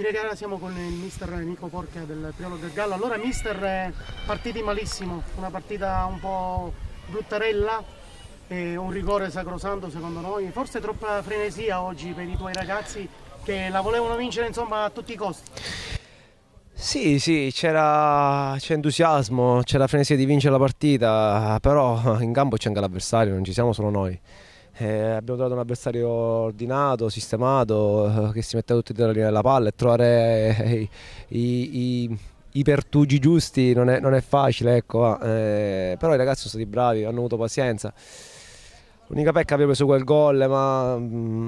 fine gara siamo con il mister Nico Porca del Priolo del Gallo. Allora mister, partiti malissimo, una partita un po' bruttarella, un rigore sacrosanto secondo noi, forse troppa frenesia oggi per i tuoi ragazzi che la volevano vincere insomma a tutti i costi. Sì, c'era entusiasmo, c'era frenesia di vincere la partita, però in campo c'è anche l'avversario, non ci siamo solo noi. Abbiamo trovato un avversario ordinato, sistemato, che si metteva tutti dentro la linea della palla, e trovare i pertugi giusti non è facile, ecco. Però i ragazzi sono stati bravi, hanno avuto pazienza. L'unica pecca abbiamo preso quel gol, ma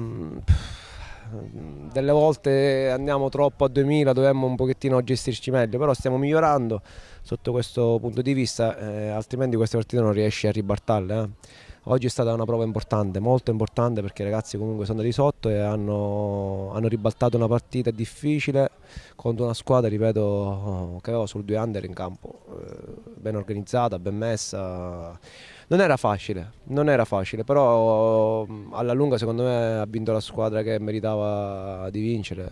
delle volte andiamo troppo a 2000, dovremmo un pochettino gestirci meglio, però stiamo migliorando sotto questo punto di vista, altrimenti queste partite non riesci a ribaltarle. Oggi è stata una prova importante, molto importante, perché i ragazzi comunque sono andati sotto e hanno ribaltato una partita difficile contro una squadra, ripeto, che aveva solo 2 under in campo, ben organizzata, ben messa. Non era facile, però alla lunga secondo me ha vinto la squadra che meritava di vincere.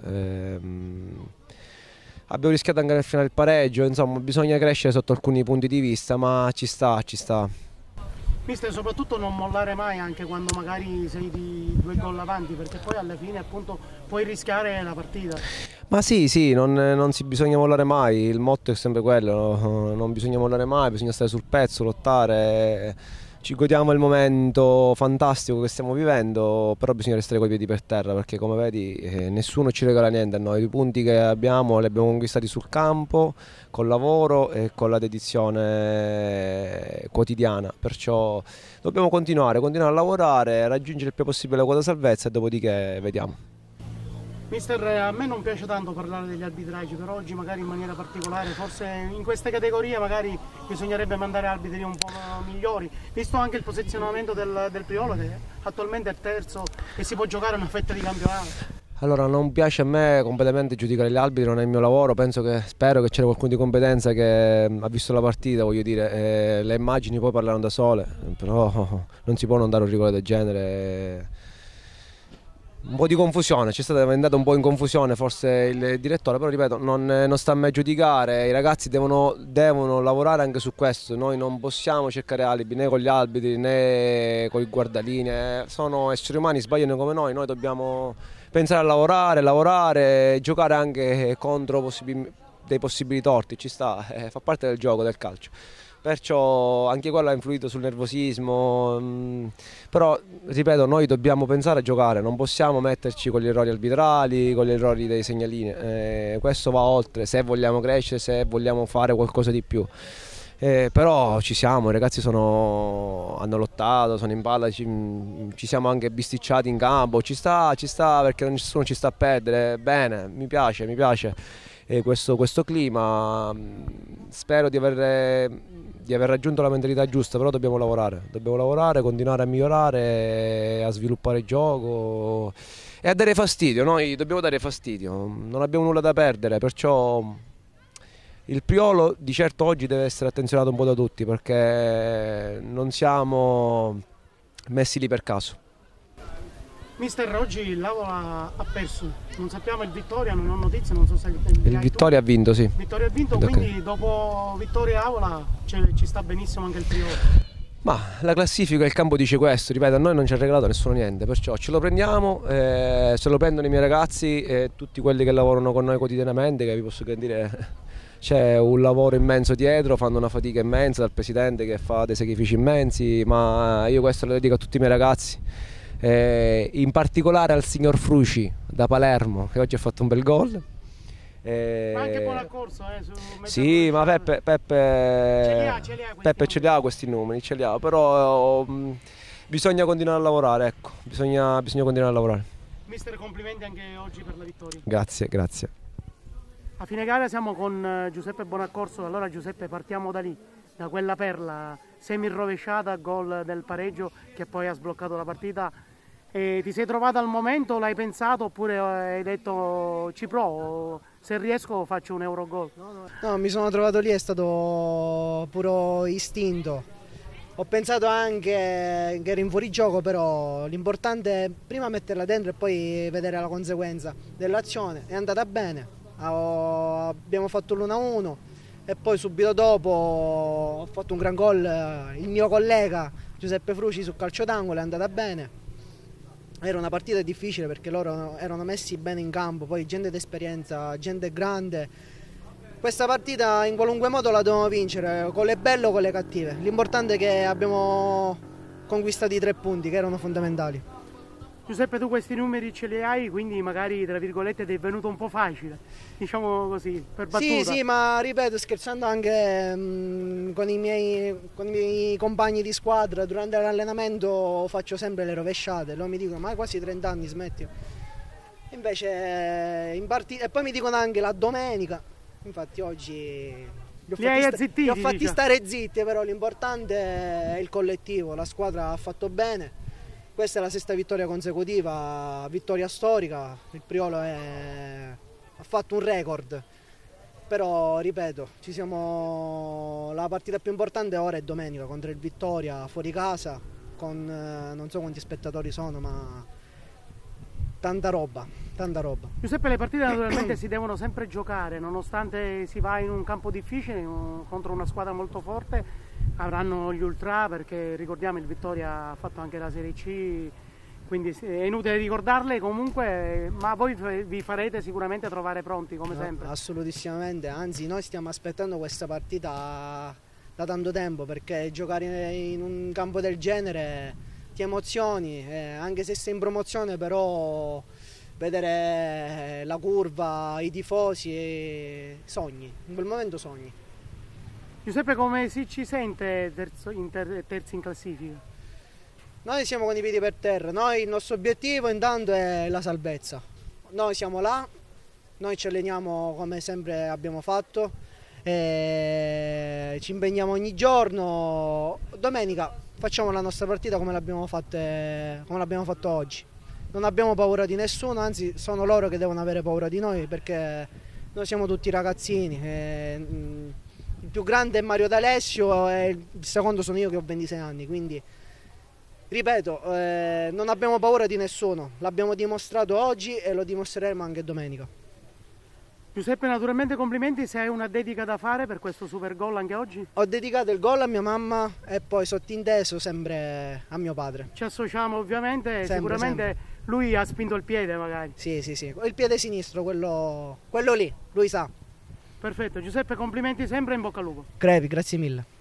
Abbiamo rischiato anche nel finale il pareggio, insomma bisogna crescere sotto alcuni punti di vista, ma ci sta. Mister, soprattutto non mollare mai anche quando magari sei di 2 gol avanti, perché poi alla fine appunto puoi rischiare la partita. Ma sì, non si bisogna mollare mai, il motto è sempre quello, non bisogna mollare mai, bisogna stare sul pezzo, lottare. Ci godiamo il momento fantastico che stiamo vivendo, però bisogna restare coi piedi per terra, perché come vedi nessuno ci regala niente a noi. I punti che abbiamo li abbiamo conquistati sul campo, col lavoro e con la dedizione quotidiana, perciò dobbiamo continuare a lavorare, raggiungere il più possibile la quota salvezza e dopodiché vediamo. Mister, a me non piace tanto parlare degli arbitraggi, però oggi magari in maniera particolare, forse in queste categorie magari bisognerebbe mandare arbitri un po' migliori, visto anche il posizionamento del Priolo che attualmente è terzo e si può giocare una fetta di campionato. Allora, non piace a me completamente giudicare gli arbitri, non è il mio lavoro, spero che c'era qualcuno di competenza che ha visto la partita, voglio dire, le immagini poi parlano da sole, però non si può non dare un rigore del genere. Un po' di confusione, c'è stata andata un po' in confusione forse il direttore, però ripeto, non sta a me giudicare, i ragazzi devono lavorare anche su questo, noi non possiamo cercare alibi né con gli arbitri né con i guardalinee, sono esseri umani, sbagliano come noi dobbiamo pensare a lavorare, giocare anche contro dei possibili torti, ci sta, fa parte del gioco, del calcio. Perciò anche quello ha influito sul nervosismo, però ripeto, noi dobbiamo pensare a giocare, non possiamo metterci con gli errori arbitrali, con gli errori dei segnalini, questo va oltre, se vogliamo crescere, se vogliamo fare qualcosa di più. Però ci siamo, i ragazzi hanno lottato, sono in palla, ci siamo anche bisticciati in campo, ci sta perché nessuno ci sta a perdere, bene, mi piace questo clima, spero di aver raggiunto la mentalità giusta, però dobbiamo lavorare, continuare a migliorare, a sviluppare il gioco e a dare fastidio, noi dobbiamo dare fastidio, non abbiamo nulla da perdere, perciò il Priolo di certo oggi deve essere attenzionato un po' da tutti, perché non siamo messi lì per caso. Mister, oggi l'Avola ha perso, non sappiamo il Vittoria, non ho notizie, non so se il Vittoria ha vinto, sì. Vittoria ha vinto, okay. Quindi dopo Vittoria e Avola ci sta benissimo anche il Priolo. Ma la classifica, il campo dice questo, ripeto, a noi non ci ha regalato nessuno niente, perciò ce lo prendiamo, se lo prendono i miei ragazzi e tutti quelli che lavorano con noi quotidianamente, che vi posso dire c'è un lavoro immenso dietro, fanno una fatica immensa, dal presidente che fa dei sacrifici immensi, ma io questo lo dedico a tutti i miei ragazzi. In particolare al signor Fruci da Palermo, che oggi ha fatto un bel gol. Ma anche Bonaccorso, sì, ma Peppe ce li ha questi numeri, però bisogna continuare a lavorare, ecco, bisogna continuare a lavorare. Mister, complimenti anche oggi per la vittoria. Grazie. A fine gara siamo con Giuseppe Bonaccorso, allora Giuseppe partiamo da lì, da quella perla semi rovesciata, gol del pareggio che poi ha sbloccato la partita. E ti sei trovato al momento, l'hai pensato oppure hai detto ci provo, se riesco faccio un Eurogol? No, mi sono trovato lì, è stato puro istinto. Ho pensato anche che ero in fuorigioco, però l'importante è prima metterla dentro e poi vedere la conseguenza dell'azione. È andata bene, abbiamo fatto l'1-1 e poi subito dopo ho fatto un gran gol, il mio collega Giuseppe Fruci sul calcio d'angolo, è andata bene. Era una partita difficile perché loro erano messi bene in campo, poi gente d'esperienza, gente grande. Questa partita in qualunque modo la dobbiamo vincere, con le belle o con le cattive. L'importante è che abbiamo conquistato i 3 punti che erano fondamentali. Giuseppe, tu questi numeri ce li hai, quindi magari tra virgolette ti è venuto un po' facile, diciamo così, per battuta. Sì, ma ripeto, scherzando anche con i miei compagni di squadra, durante l'allenamento faccio sempre le rovesciate. Loro mi dicono, ma hai quasi 30 anni, smetti. Invece in partita, e poi mi dicono anche la domenica, infatti oggi li ho fatti stare zitti, però l'importante è il collettivo, la squadra ha fatto bene. Questa è la 6ª vittoria consecutiva, vittoria storica, il Priolo ha fatto un record, però ripeto, la partita più importante ora è domenica contro il Vittoria fuori casa, con non so quanti spettatori sono, ma tanta roba, tanta roba. Giuseppe, le partite naturalmente si devono sempre giocare, nonostante si va in un campo difficile, contro una squadra molto forte. Avranno gli ultra, perché ricordiamo il Vittoria ha fatto anche la Serie C, quindi è inutile ricordarle comunque, ma voi vi farete sicuramente trovare pronti come sempre. Assolutissimamente, anzi noi stiamo aspettando questa partita da tanto tempo, perché giocare in un campo del genere ti emozioni, anche se sei in promozione, però vedere la curva, i tifosi, sogni, in quel momento sogni. Giuseppe, come si ci sente terzi in classifica? Noi siamo con i piedi per terra, il nostro obiettivo intanto è la salvezza. Noi siamo là, noi ci alleniamo come sempre abbiamo fatto, ci impegniamo ogni giorno. Domenica facciamo la nostra partita come l'abbiamo fatto oggi. Non abbiamo paura di nessuno, anzi sono loro che devono avere paura di noi, perché noi siamo tutti ragazzini. Il più grande è Mario D'Alessio e il secondo sono io che ho 26 anni, quindi ripeto, non abbiamo paura di nessuno, l'abbiamo dimostrato oggi e lo dimostreremo anche domenica. Giuseppe, naturalmente complimenti, se hai una dedica da fare per questo super gol anche oggi? Ho dedicato il gol a mia mamma e poi sottinteso sempre a mio padre. Ci associamo ovviamente, sicuramente sempre. Lui ha spinto il piede magari. Sì, il piede sinistro, quello lì, lui sa. Perfetto, Giuseppe, complimenti sempre e in bocca al lupo. Crepi, grazie mille.